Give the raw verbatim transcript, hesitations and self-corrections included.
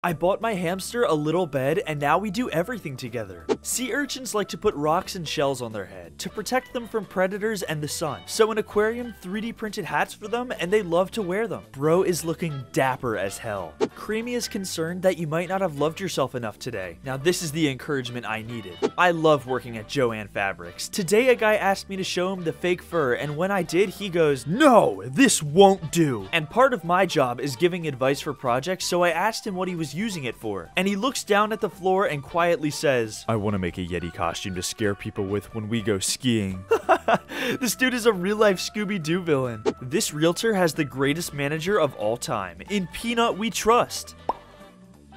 I bought my hamster a little bed and now we do everything together. Sea urchins like to put rocks and shells on their head to protect them from predators and the sun. So an aquarium three D printed hats for them and they love to wear them. Bro is looking dapper as hell. Creamy is concerned that you might not have loved yourself enough today. Now this is the encouragement I needed. I love working at Joann Fabrics. Today a guy asked me to show him the fake fur, and when I did, he goes, "No, this won't do." And part of my job is giving advice for projects, so I asked him what he was using it for. And he looks down at the floor and quietly says, "I want to make a Yeti costume to scare people with when we go skiing." This dude is a real-life Scooby-Doo villain. This realtor has the greatest manager of all time. In Peanut we trust.